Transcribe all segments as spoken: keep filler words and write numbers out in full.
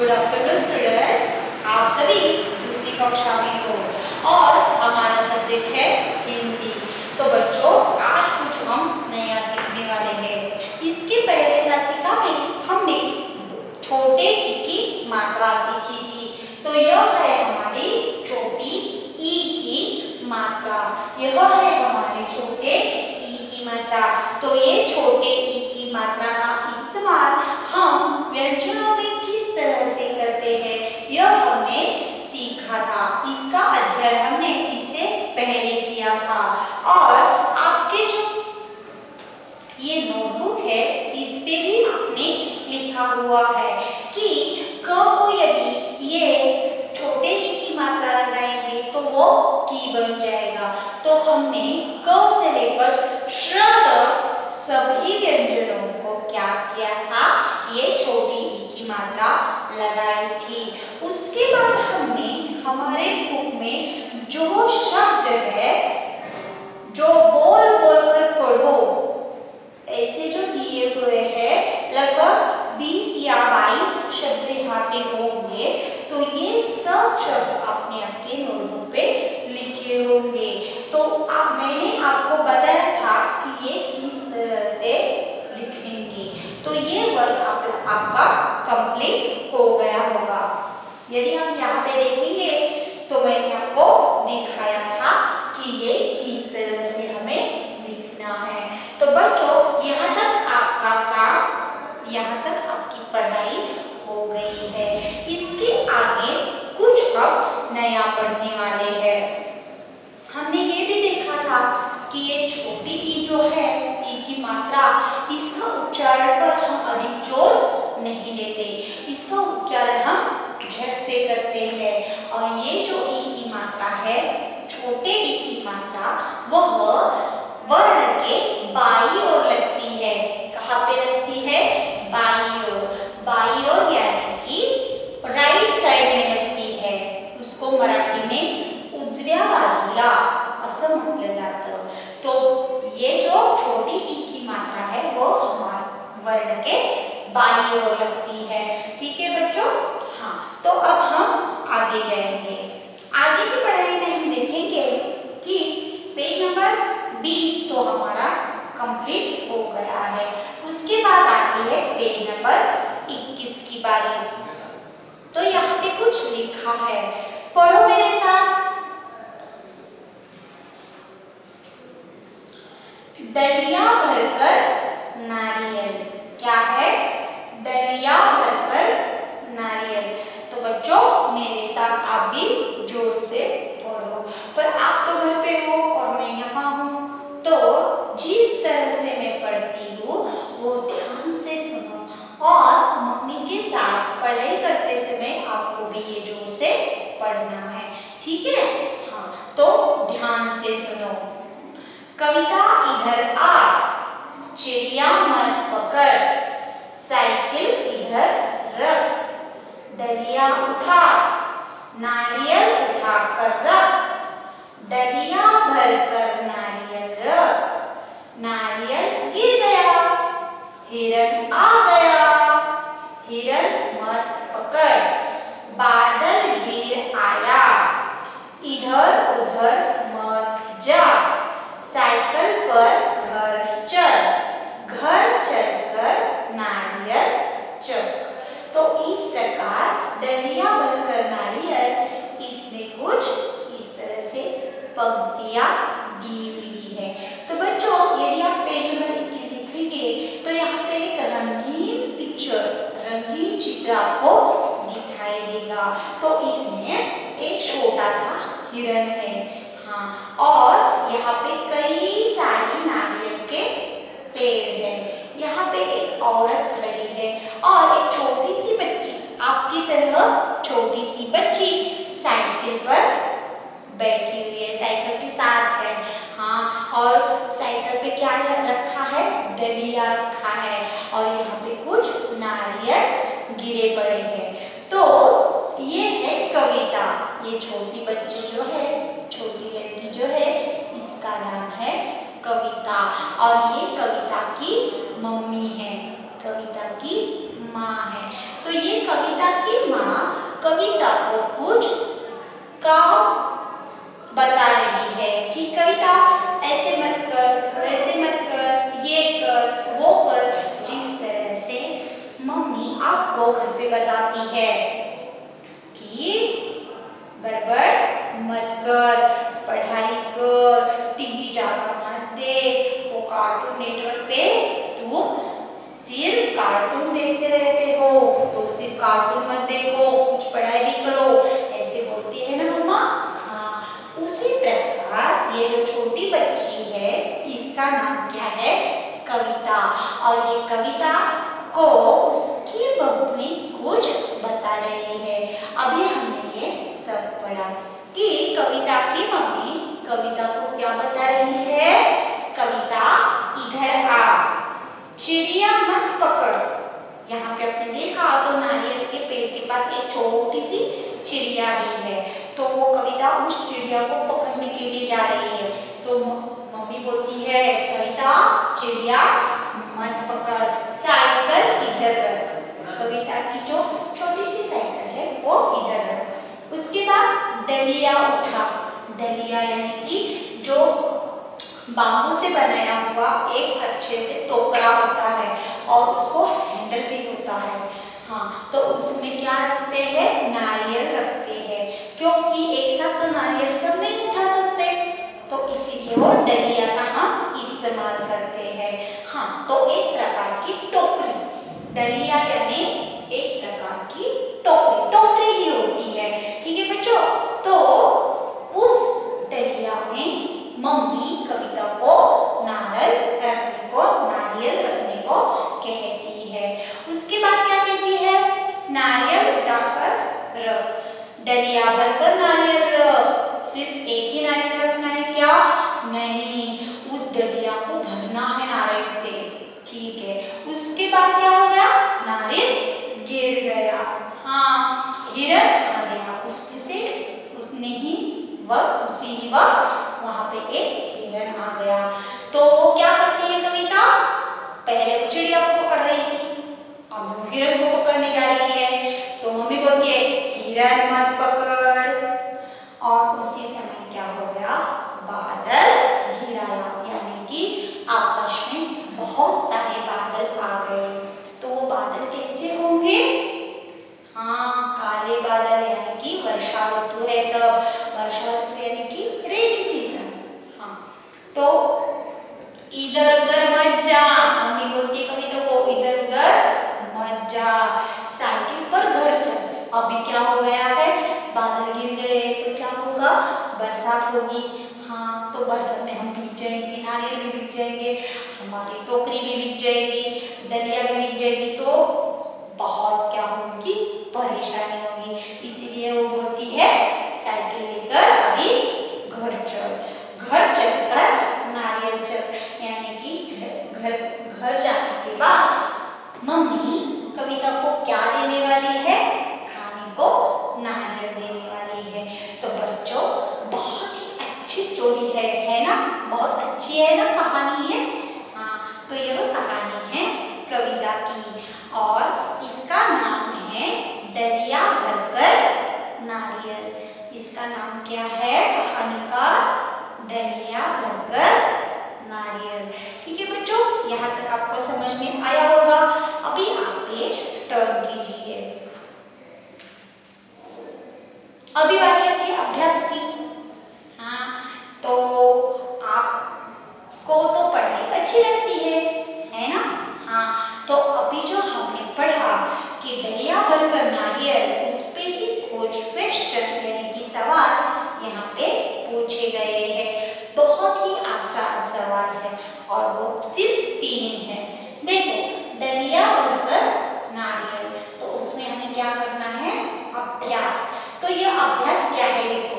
Good afternoon students, आप सभी दूसरी कक्षा में हो और हमारा सब्जेक्ट है हिंदी। तो बच्चों, आज कुछ हम नया सीखने वाले हैं। इसके पहले तासिका में हमने छोटे ई की मात्रा सीखी थी। तो यह है हमारी छोटी ई की मात्रा, यह है हमारे छोटे ई की मात्रा। तो ये छोटे ई की मात्रा का इस्तेमाल हम व्यंजनों में किस तरह से करते हैं, यह हमने सीखा था। इसका अध्ययन हमने इससे पहले किया था। और आपके जो ये नोटबुक है, इस पे भी आपने लिखा हुआ है कि क को यदि ये छोटे ई की मात्रा लगाएंगे तो वो की बन जाएगा। तो हमने क से लेकर श तक सभी व्यंजनों को क्या किया था, ये छोटी ई की मात्रा लगाई थी। उसके बाद हमने हमारे बुक में जो शब्द है, जो बोल बोल कर पढ़ो, ऐसे जो दिए हुए हैं, लगभग बीस या बाईस शब्द यहाँ पे होंगे। तो ये सब शब्द आपने आपके नोटबुक पे लिखे होंगे। तो आप मैंने आपको बताया था कि ये किस तरह से लिखेंगे। तो ये वर्क आप, आपका कंप्लीट हो गया होगा। यदि हम यहाँ पे देखेंगे तो मैंने आपको दिखाया था कि ये किस तरह से हमें लिखना है। तो बच्चों, यहाँ तक आपका काम, यहाँ तक आपकी पढ़ाई हो गई है। इसके आगे कुछ हम नया पढ़ने वाले हैं। हमने ये भी देखा था कि ये छोटी ई जो है, ई की मात्रा, इसका उच्चारण पर हम अधिक जोर नहीं देते, इसका उच्चारण हम झट से करते हैं। और ये जो ई की मात्रा है, छोटे ई की मात्रा, वह वर्ण के बाई ओर लगती है। कहाँ पे लगती है? By ore. बाई ओर यानी कि राइट साइड में लगती है। उसको मराठी में उजव्या बाजूला असं म्हटलं जातं। तो ये जो छोटी ई की मात्रा है, वो हमारे वर्ण के बाई ओर लगती है। ठीक है बच्चों? हाँ, तो अब हम आगे जाएंगे। आगे की पढ़ाई में हम देखेंगे कि पेज नंबर बीस तो हमारा कंप्लीट हो गया है। उसके बाद आती है पेज नंबर इक्कीस की बारी। तो यहाँ पे कुछ लिखा है, पढ़ो मेरे साथ। डलिया भरकर नारियल। क्या है? डलिया भरकर नारियल। तो बच्चों, मेरे साथ आप भी जोर से पढ़ो। पर आप तो घर पे हो और मैं यहाँ हूँ, तो जिस तरह से मैं पढ़ती हूँ वो ध्यान से सुनो। और मम्मी के साथ पढ़ाई करते समय आपको भी ये जोर से पढ़ना है। ठीक है? हाँ, तो ध्यान से सुनो। कविता इधर आ, चिड़िया मत पकड़, साइकिल इधर रख, डलिया उठा, नारियल उठा कर रख, डलिया भर कर नारियल रख, नारियल गिर गया, हिरन आ गया, हिरन मत पकड़, बादल घिर आया, इधर उधर मत जा, साइकिल पर घर चल, घर चलकर नारियल चख। तो इस प्रकार डलिया भरकर नारियल, इसमें कुछ इस तरह से पंक्तियां दी हुई है। तो बच्चों, यदि आप पेज नंबर इक्कीस देखेंगे तो यहाँ पे एक रंगीन पिक्चर, रंगीन चित्र आपको दिखाई देगा। तो इसमें एक छोटा सा हिरन है, हाँ, और यहाँ पे कई सारी नारियल के पेड़ हैं। यहाँ पे एक औरत खड़ी है और एक छोटी सी बच्ची, आपकी तरह छोटी सी बच्ची साइकिल पर बैठी हुई है, साइकिल के साथ है। हाँ, और साइकिल पे क्या रखा है? डलिया रखा है और यहाँ पे कुछ नारियल गिरे पड़े हैं। तो ये है कविता। ये छोटी बच्ची जो है, छोटी लड़की जो है, इसका नाम है कविता। और ये कविता की मम्मी है, कविता की माँ है। तो ये कविता की माँ कविता को कुछ काम बता रही है कि कविता ऐसे मत कर, वैसे मत कर, ये कर, वो कर, जिस तरह से मम्मी आपको घर पे बताती है कि गड़बड़ मत कर, पढ़ाई कर, टीवी ज्यादा मत देख, वो कार्टून नेटवर्क पे तू सिर्फ कार्टून देखते रहते हो, तो सिर्फ कार्टून मत देखो, कुछ पढ़ाई भी करो, ऐसे बोलती है ना मम्मा। हाँ, उसी प्रकार ये जो छोटी बच्ची है इसका नाम क्या है? कविता। और ये कविता को उसकी मम्मी कुछ बता रही है। अभी हमने ये सब पढ़ा कि कविता की मम्मी कविता को क्या बता रही है? कविता इधर आ, चिड़िया मत पकड़। यहाँ पे आपने देखा तो नारियल के पेड़ के पास एक छोटी सी चिड़िया भी है, तो वो कविता उस चिड़िया को पकड़ने के लिए जा रही है। तो मम्मी बोलती है कविता चिड़िया मत पकड़, साइकिल इधर रख। कविता की जो छोटी सी साइकिल है वो इधर रख। उसके बाद डलिया उठा। डलिया यानी कि जो बांबू से बनाया हुआ एक अच्छे से टोकरा होता है और उसको हैंडल भी होता है। हाँ, तो उसमें क्या रखते हैं? नारियल रखते हैं, क्योंकि एक साथ तो नारियल सब नहीं उठा सकते, तो इसीलिए वो डलिया का हम इस्तेमाल करते हैं। हाँ, तो एक प्रकार की टोकरी, डलिया यानी एक प्रकार की टोकरी, टोकरी ही होती है। ठीक है बच्चों, तो उस डलिया में मम्मी कविता को नारियल रखने को नारियल रखने को कहती है। उसके बाद क्या कहती है? नारियल उठाकर रख, डलिया भरकर नारियल रख। सिर्फ एक ही नारियल रखना है क्या? नहीं, उस डलिया को भरना है नारियल से। ठीक है, उसके बाद क्या हो गया? नारियल गिर गया। हाँ, हिरन आ गया उसमें से, उतने ही वक्त उसी ही वक्त वहां पे एक हिरन आ गया। तो वो क्या करती है कविता? पहले वो चिड़िया को पकड़ रही थी, अब वो हिरन को पकड़ने जा रही है। तो मम्मी बोलती है हिरन मत पकड़, और उसी समय क्या हो गया? बादल घिर आया, यानी कि आकाश में बहुत सारे बादल आ गए। तो वो बादल कैसे होंगे? हाँ, काले बादल, यानी कि वर्षा ऋतु है तब, वर्षा ऋतु यानी कि रेनी सीजन। हाँ, तो इधर उधर मत जा, मम्मी बोलती है कविता को इधर उधर मत जा, साइकिल पर घर चल। अभी क्या हो गया है? बादल गिर गए, तो क्या होगा? बरसात होगी। हाँ, तो बरसात में हम भीग जाएंगे, नारियल भी भीग जाएंगे, हमारी टोकरी भी भीग जाएगी, डलिया भी भीग जाएगी, तो बहुत क्या होगी? परेशानी होगी। इसीलिए वो बोलती है साइकिल लेकर अभी घर चल, घर चलकर नारियल चल, यानी कि घर घर जाने के बाद मम्मी कविता को क्या देने वाली है? खाने को नारियल देने वाली है। तो बच्चों, बहुत ही अच्छी स्टोरी है, है ना? बहुत अच्छी है ना, कहानी है। हाँ, तो यह कहानी है कविता की, और इसका नाम है डलिया भरकर नारियल। इसका नाम क्या है कहानी का? डलिया भरकर नारियल। ठीक है बच्चों, यहाँ तक आपको समझ में आया होगा। अभी आप पेज टर्न कीजिए। अभी बारी आती है अभ्यास की। हाँ, तो आपको तो पढ़ाई अच्छी लगती है, है ना? हाँ, तो अभी जो हमने पढ़ा कि डलिया भरकर नारियल, उस पे ही कुछ क्वेश्चन यानी कि सवाल यहाँ पे पूछे गए हैं। बहुत ही आसान सवाल है और वो सिर्फ तीन है। देखो, डलिया भरकर नारियल, तो उसमें हमें क्या करना है? अभ्यास। तो ये अभ्यास क्या है? देखो,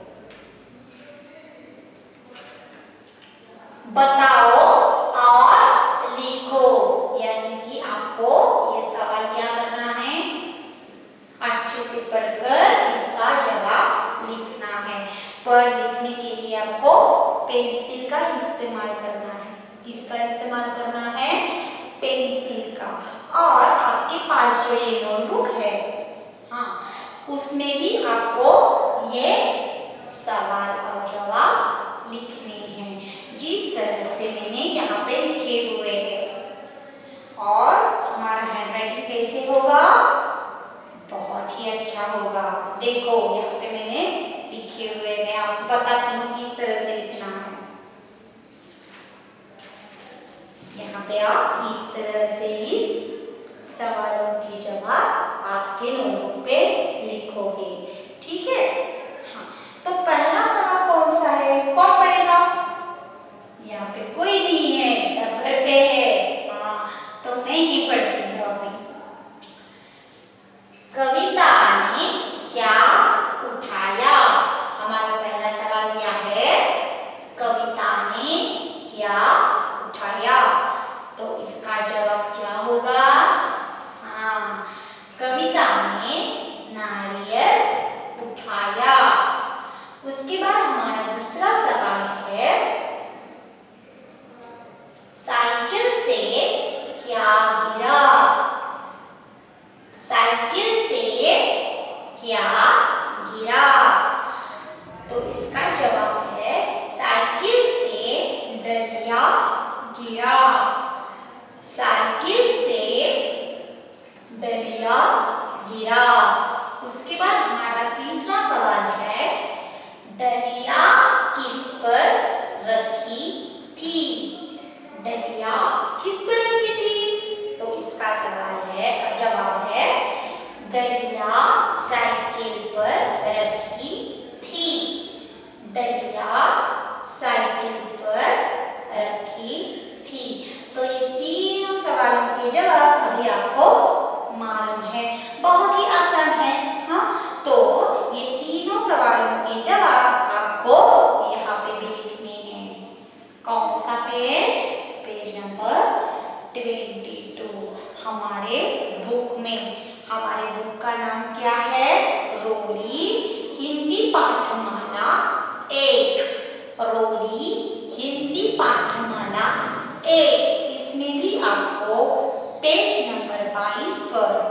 बताओ और लिखो, यानी कि आपको ये सवाल क्या करना है? अच्छे से पढ़कर इसका जवाब लिखना है। पर लिखने के लिए आपको पेंसिल का इस्तेमाल करना है। इसका इस्तेमाल करना है पेंसिल का, और आपके पास उसमें भी आपको ये सवाल और जवाब लिखने हैं जिस तरह से मैंने यहाँ पे लिखे हुए हैं। और हमारा हैंडराइटिंग कैसे होगा? बहुत ही अच्छा होगा। देखो यहाँ पे मैंने लिखे हुए, मैं आपको बताती हूँ किस तरह से लिखना है। यहाँ पे आप इस तरह से इस सवालों के जवाब आपके नोटबुक पे लिखोगे, ठीक है? हाँ, तो पहला सवाल कौन सा है? कौन पढ़ेगा? यहाँ पे कोई नहीं है, सब घर पे है। हाँ, तो मैं ही पढ़ती हूँ अभी। कविता ने क्या उठाया? हमारा पहला सवाल क्या है? कविता ने क्या उठाया? तो इसका जवाब क्या होगा? हाँ, कविता ने नारियल उठाया। उसके बाद हमारा दूसरा सवाल है, साइकिल से क्या गिरा? साइकिल से क्या गिरा? तो इसका जवाब है, साइकिल से डलिया गिरा। साइकिल से डलिया गिरा। उसके बाद हमारा तीसरा सवाल है, डलिया किस पर रखी थी? डलिया किस पर रखी थी? तो इसका सवाल है, जवाब है, डलिया साइकिल पर रखी थी। डलिया साइकिल पर रखी थी। तो ये तीनों सवालों के जवाब अभी आपको मालूम है, बहुत ही आसान है। हाँ, तो ये तीनों सवालों के जवाब आपको यहाँ पे भी लिखने हैं। कौन सा page? Page number twenty two हमारे बुक में। हमारे बुक का नाम क्या है? रोली हिंदी पाठमाला एक। रोली हिंदी पाठमाला एक। इसमें भी आपको पेज नंबर बाईस पर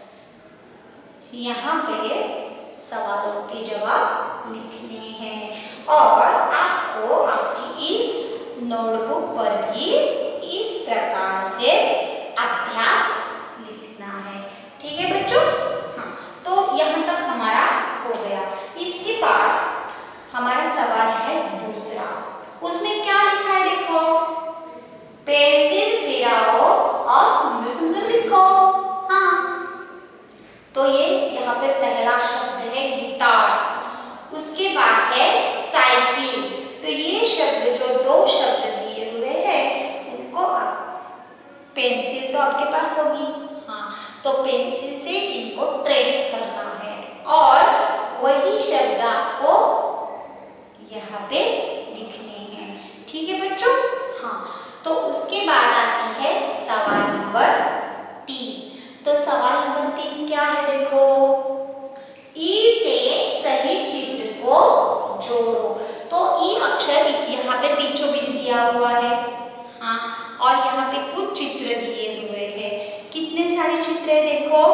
यहाँ पे सवालों के जवाब लिखने हैं और आपको आपकी इस नोटबुक पर भी इस प्रकार से अभ्यास लिखना है, ठीक है बच्चों? हाँ, तो यहाँ तक हमारा हो गया। इसके बाद हमारा सवाल है दूसरा। उसमें क्या लिखा है? देखो, पेंसिल फिराओ और सुंदर सुंदर लिखो। हाँ, तो ये यहाँ पे पहला शब्द है गिटार। उसके बाद है साइकिल। तो ये शब्द, जो दो शब्द दिए हुए हैं, उनको पेंसिल तो आपके पास होगी। हाँ, तो पेंसिल से इनको ट्रेस करना है और वही शब्द आपको यहाँ पे लिखने हैं, ठीक है बच्चों? हाँ, तो उसके बाद आती है सवाल नंबर तीन। तो सवाल नंबर तीन क्या है? देखो, ई से सही चित्र को जोड़ो। तो ई अक्षर यहाँ पे बीचों बीच दिया हुआ है। हाँ, और यहाँ पे कुछ चित्र दिए हुए हैं। कितने सारे चित्र है? देखो,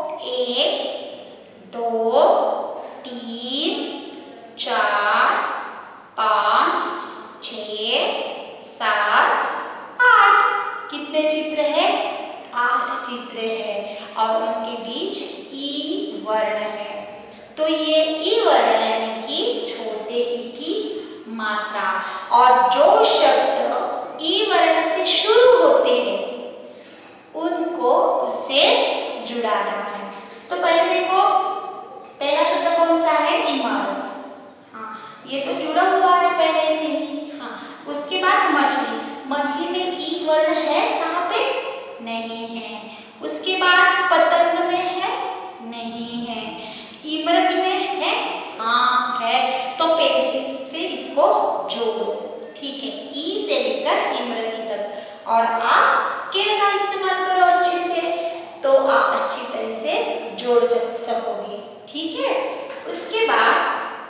एक, दो, तीन, चार, पाँच, छः, सात, आठ। कितने चित्र है? आठ चित्र है और उनके बीच ई वर्ण है। तो ये ई वर्ण यानी कि छोटे ई की मात्रा, और जो शब्द ई वर्ण से शुरू होते हैं उनको उससे जुड़ाना है। तो पहले देखो, पहला शब्द कौन सा है? इमारत। हाँ, ये तो जुड़ा हुआ है पहले से ही। हाँ, उसके बाद मछली। मछली में ई वर्ण है कहाँ पे? नहीं है। उसके बाद पतंग में है? नहीं है। इमरत में है? हाँ है। तो पेंसिल से इसको जोड़ो, ठीक है? ई से लेकर इमरती तक। और आप स्केल का इस्तेमाल करो अच्छे से, तो आप अच्छी तरह से जोड़ सकोगे, ठीक है? उसके बाद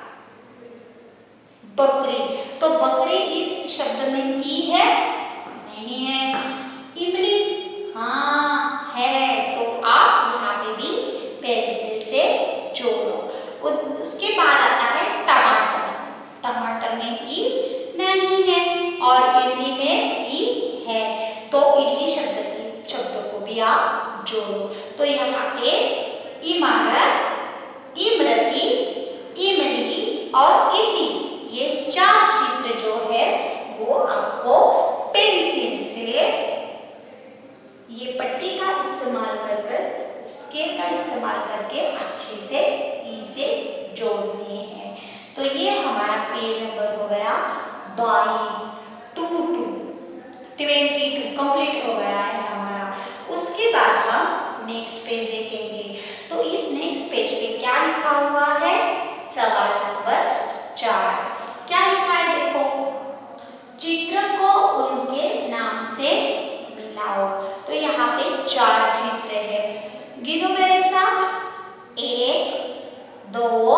बकरी। तो बकरी इस शब्द में ई है? नहीं है। इमली? हाँ है। तो आप यहाँ पे भी पेंसिल से जोड़ो। या जोड़ो। तो यहाँ पे इमारत, इमरती, इमली और इमली ये चार चित्र जो है वो आपको पेंसिल से ये पट्टी का इस्तेमाल कर कर स्केल का इस्तेमाल करके अच्छे से ई से जोड़ने हैं। तो ये हमारा पेज नंबर हो गया बाईस, two two twenty two complete हो गया है हमारा। उसके बाद हम नेक्स्ट पेज देखेंगे। तो इस नेक्स्ट पेज पे क्या लिखा हुआ है? सवाल नंबर चार। क्या लिखा है देखो, चित्र को उनके नाम से मिलाओ। तो यहाँ पे चार चित्र है, गिनो मेरे साथ, एक, दो,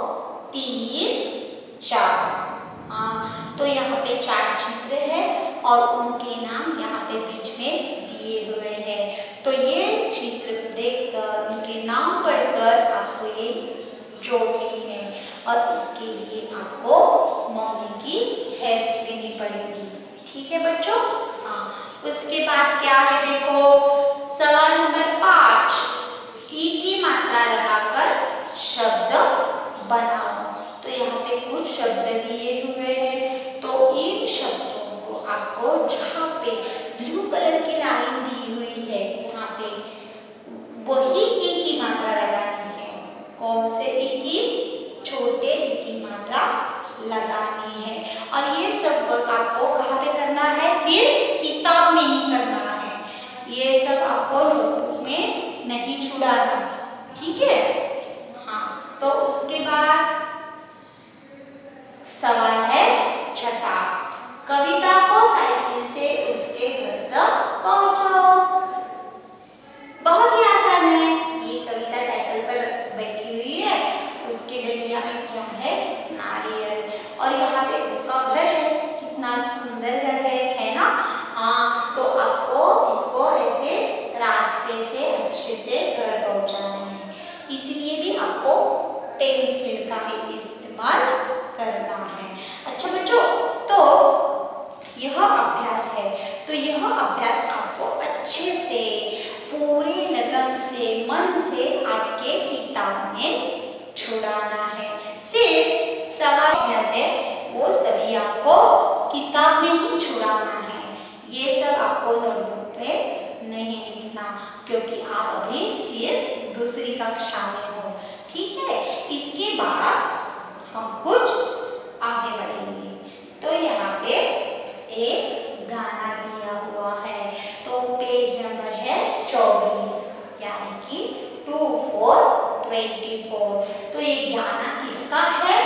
तीन, चार। हाँ, तो यहाँ पे चार चित्र है और उनके नाम यहाँ पे बीच में दिए हुए हैं। तो ये चित्र देखकर उनके नाम पढ़कर आपको ये जोड़नी है और इसके लिए आपको मम्मी की हेल्प लेनी पड़ेगी। ठीक है बच्चों? हाँ, उसके बाद क्या है देखो, सवाल नंबर पाँच, ई की मात्रा लगाकर शब्द बनाओ। तो यहाँ पे कुछ शब्द दिए हुए हैं, तो इन शब्दों को आपको जहाँ पे ब्लू कलर की लाइन दी हुई है यहाँ पे वही ई की मात्रा लगानी है। कौन से ई की? छोटे ई की मात्रा लगानी है। और ये सब वर्क आपको कहाँ पे करना है? सिर्फ किताब में ही करना है, ये सब आपको नोटबुक में नहीं छुड़ाना। ठीक है? हाँ, तो उसके बाद सवाल है छठा, कविता को साइकिल से उसके घर तक पहुंचाओ। बहुत ही आसान है। ये कविता साइकिल पर बैठी हुई है, उसके डलिया में क्या है? नारियल, और यहाँ पे उसका घर है। कितना सुंदर घर है, है ना? हाँ, तो आपको इसको ऐसे रास्ते से अच्छे से घर पहुंचाना है, इसलिए भी आपको पेंसिल का ही इस्तेमाल करना है। अच्छा बच्चों, तो यह अभ्यास है, तो यह अभ्यास आपको अच्छे से पूरे लगन से मन से आपके किताब में छुड़ाना है। सिर्फ सवाल अभ्यास है वो सभी आपको किताब में ही छुड़ाना है, ये सब आपको नोटबुक पे नहीं लिखना, क्योंकि आप अभी सिर्फ दूसरी कक्षा में हो। ठीक है? इसके बाद हम कुछ आगे बढ़ेंगे। तो यहाँ पे एक गाना दिया हुआ है, तो पेज नंबर है चौबीस, यानी कि टू फोर ट्वेंटी फोर। तो ये गाना किसका है?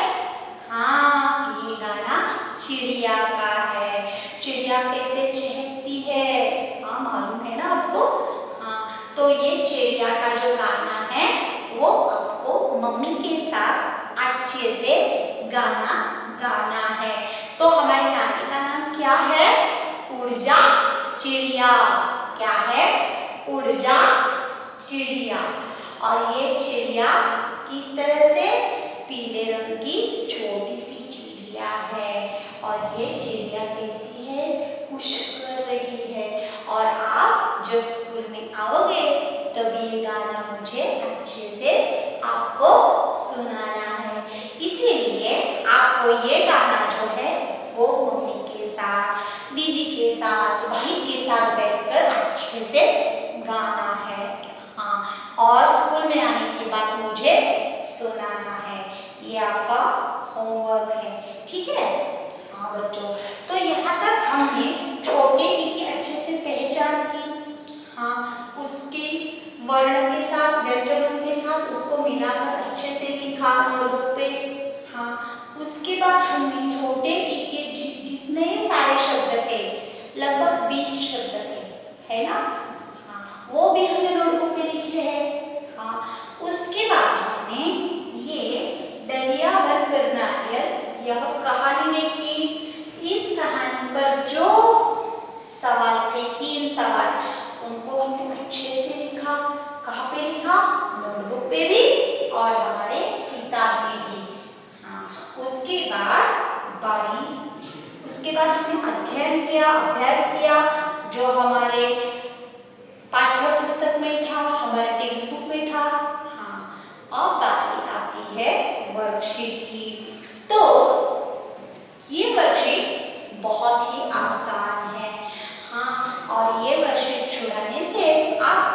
हाँ, ये गाना चिड़िया का है। चिड़िया कैसे चहकती है? हाँ, मालूम है ना आपको? हाँ, तो ये चिड़िया का जो गाना है वो आपको मम्मी के साथ अच्छे से गाना गाना है। तो हमारे गाने का नाम क्या है? उड़ जा चिड़िया। क्या है? उड़ जा चिड़िया। और ये चिड़िया किस तरह से? पीले रंग की छोटी सी चिड़िया है, और ये चिड़िया कैसी है? कुछ कर रही है। और आप जब स्कूल में आओगे तब ये गाना मुझे अच्छे से आपको सुनाना है, इसीलिए आपको ये गाना जो है वो मम्मी के साथ, दीदी के साथ, भाई के साथ बैठकर अच्छे से गाना है। हाँ, और स्कूल में आने के बाद मुझे सुनाना है। ये आपका होमवर्क है। ठीक है? हाँ बच्चों, तो यहाँ तक हमने छोटे ई की अच्छे से पहचान की। हाँ, उसकी वर्ण के साथ, व्यंजनों के साथ उसको मिलाकर अच्छे से लिखा नोटबुक पे। हाँ, उसके बाद हमने छोटे ई के जितने सारे शब्द थे, लगभग बीस शब्द थे, है ना? हाँ, वो भी हमने नोटबुक पे लिखे हैं। हाँ, उसके बाद हमने ये डलिया भर कर नारियल यह कहानी देखी। इस कहानी पर जो सवाल थे, तीन सवाल, उनको हमने अच्छे से लिखा। कहाँ पे लिखा? नोटबुक पे भी और हमारे किताब में भी। हाँ, उसके बाद बारी उसके बाद हमने अध्ययन किया, अभ्यास किया, जो हमारे पाठ्य पुस्तक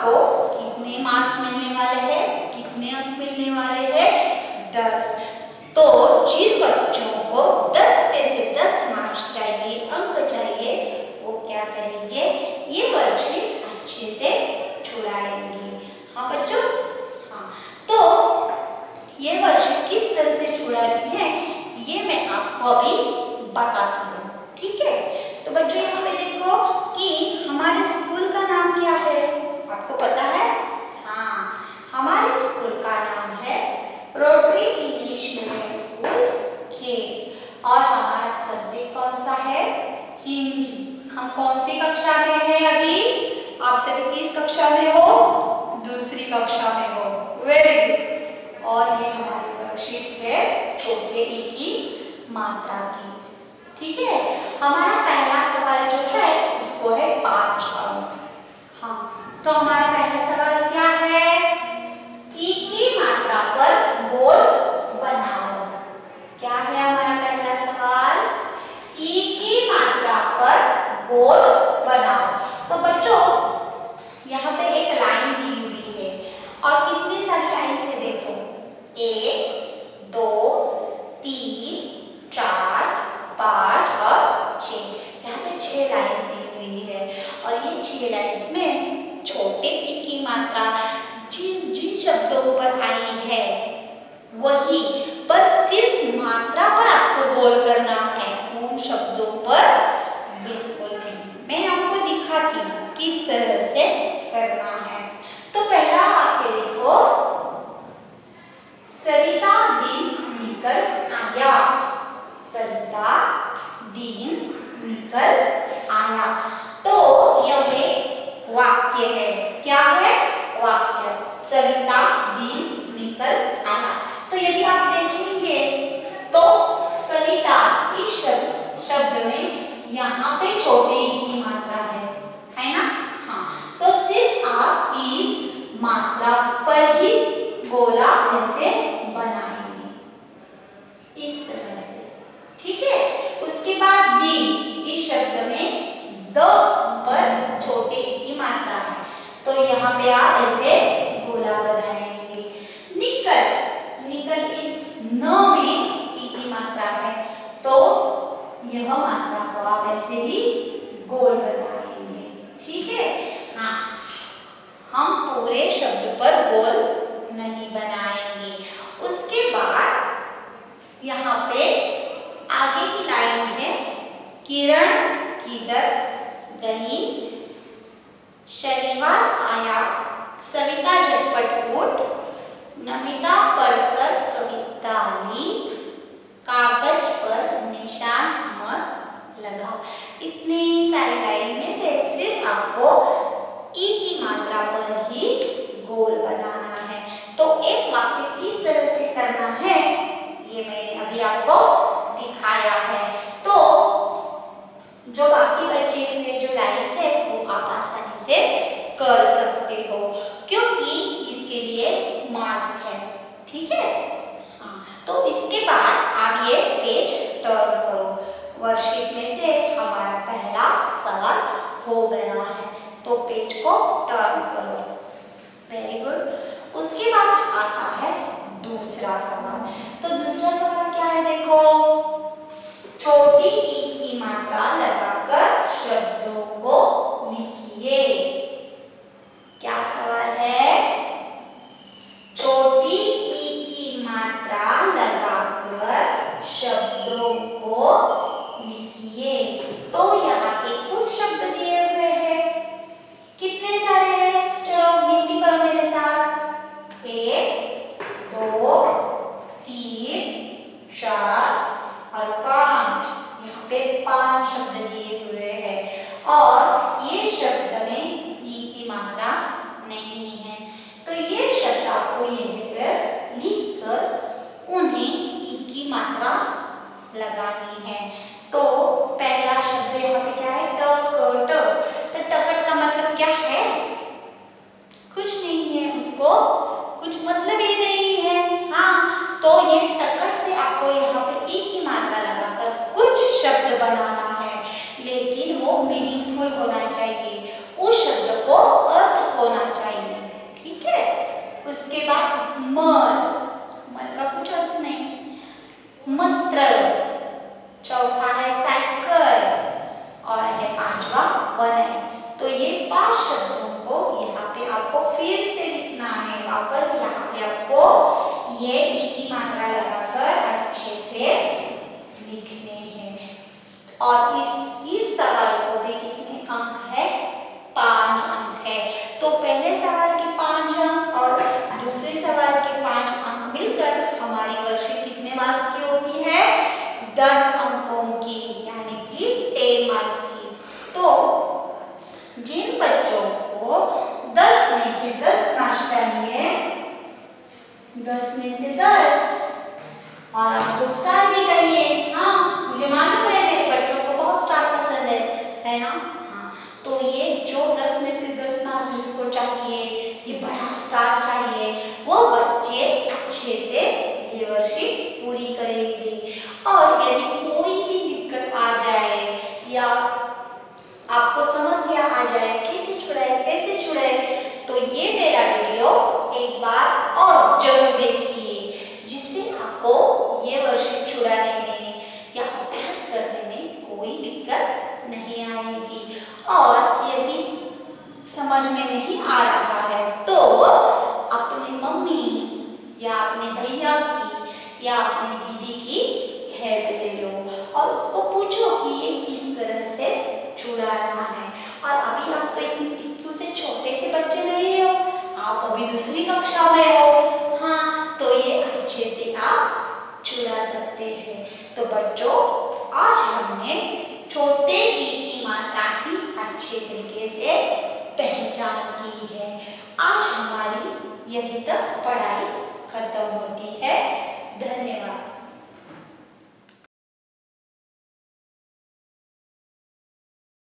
आपको कितने मार्क्स मिलने वाले हैं, कितने अंक मिलने वाले हैं, दस। तो जिन बच्चों को दस में से दस मार्क्स चाहिए, अंक चाहिए, वो क्या करेंगे, ये वर्कशीट अच्छे से छुड़ाएंगे। हाँ बच्चों, हाँ। तो ये वर्कशीट किस तरह से छुड़ानी है ये मैं आपको अभी बताती हूँ, ठीक है। तो बच्चों यहाँ पे देखो कि हमारे स्कूल का नाम क्या है, आपको पता है? हाँ, हमारे स्कूल का नाम है रोटरी इंग्लिश मीडियम स्कूल के, और हमारा सब्जेक्ट कौन सा है, हिंदी। हम कौन सी कक्षा में हैं अभी? आप सभी किस कक्षा में हो? दूसरी कक्षा में हो, वेरी गुड। और ये हमारी वर्कशीट है छोटे ई की मात्रा की, ठीक है। हमारा पहला सवाल जो है उसको है पांच अंक। हाँ, तो हमारा पहला सवाल क्या है, ई की मात्रा पर गोल बनाओ। क्या है हमारा पहला सवाल, ई की मात्रा पर गोल बनाओ। तो बच्चों यहाँ पे एक लाइन दी हुई है और कितनी सारी लाइन से देखो, एक, दो, तीन, चार, पाँच और छः। यहाँ पे छह लाइन्स दी हुई है और ये छह लाइन्स में छोटे ई की मात्रा जिन जिन शब्दों पर आई है वही, पर सिर्फ मात्रा पर आपको गोल करना है, उन शब्दों पर बिल्कुल नहीं। मैं आपको दिखाती हूँ किस तरह से करना है। तो पहला वाक्य देखो, सरिता दिन निकल आया। सरिता दिन निकल आया, तो यह वाक्य है। क्या है? वाक्य। सरिता दिन निकल आया। तो यदि आप देखेंगे तो सरिता इस शब्द शब्द में यहाँ पे छोटे ई की मात्रा है, है ना? हाँ, तो सिर्फ आप इस मात्रा पर ही गोला ऐसे बनाएंगे, इस तरह से, ठीक है। उसके बाद दिन, इस शब्द में द पर छोटे ई की मात्रा है, तो यहाँ पे आप ऐसे गोला बनाएंगे। निकल, निकल इस न में ई की मात्रा है, तो यह मात्रा को आप ऐसे ही गोल बनाएंगे, ठीक है। हाँ, हम पूरे शब्द पर गोल नहीं बनाएंगे। उसके बाद यहाँ पे आगे की लाइन है, किरण किधर गई, शनिवार आया, सविता झटपट उठ, नमिता पढ़कर कविता लिख, कागज पर निशान मत लगाओ। इतने सारे लाइन में से सिर्फ आपको ई की मात्रा पर ही गोल बनाना है। तो एक वाक्य किस तरह से करना है ये मैंने अभी आपको दिखाया है। तो जो बाकी बचे हुए जो लाइन्स है वो आप आसानी से कर सकते हो, क्योंकि इसके लिए मार्क्स है, ठीक है। हाँ, तो इसके बाद आप ये पेज टर्न करो। वर्कशीट में से हमारा पहला सवाल हो गया है, तो पेज को टर्न करो, वेरी गुड। उसके बाद आता है दूसरा सवाल। तो दूसरा सवाल क्या है, देखो, छोटी ई की मात्रा लगाकर शब्दों को लिखिए। क्या सवाल है? छोटी ई की मात्रा लगाकर शब्दों को लिखिए। तो यहाँ पे कुछ शब्द दिए हुए हैं, कितने सारे हैं? चलो गिनती करो मेरे साथ, एक, दो, तीन, चार और पांच। यहाँ पे पांच शब्द दिए चार शब्दों को यहाँ पे आपको फिर से लिखना है। वापस यहाँ पे आपको ये ई की मात्रा लगाकर अच्छे से लिखने हैं। और इस इस सवाल को भी कितने अंक है? पांच अंक है। तो पहले सवाल के पांच अंक और दूसरे सवाल के पांच अंक मिलकर हमारी वर्कशीट कितने मार्क्स की होती है? दस अंकों की, यानी कि टेन मार्क्स की। तो जिन बच्चों को दस में से दस मार्क्स चाहिए, दस में से दस, और आपको स्टार भी चाहिए। हाँ, मुझे मालूम है मेरे बच्चों को बहुत स्टार पसंद है, है ना? हाँ, तो ये जो दस में से दस मार्क्स जिसको चाहिए, ये बड़ा स्टार चाहिए, वो बच्चे अच्छे से ये वर्कशीट पूरी करेंगे। और यदि कोई भी दिक्कत आ जाए या आपको समस्या आ जाए कैसे छुड़ाए कैसे छुड़ाए, तो ये मेरा वीडियो एक बार और जरूर देखिए, जिससे आपको ये वर्कशीट छुड़ाने में या अभ्यास करने में कोई दिक्कत नहीं आएगी। और यदि समझ में नहीं आ रहा है तो अपनी मम्मी या अपने भैया की या अपनी दीदी की हेल्प ले लो और उसको पूछो कि ये किस तरह से छुड़ाना है। और अभी आप तो इतने से छोटे से बच्चे नहीं हो, आप अभी दूसरी कक्षा में हो। हाँ, तो ये अच्छे से आप छुड़ा सकते हैं। तो बच्चों, आज हमने छोटे ई की मात्रा की अच्छे तरीके से पहचान की है। आज हमारी यही तक पढ़ाई खत्म होती है।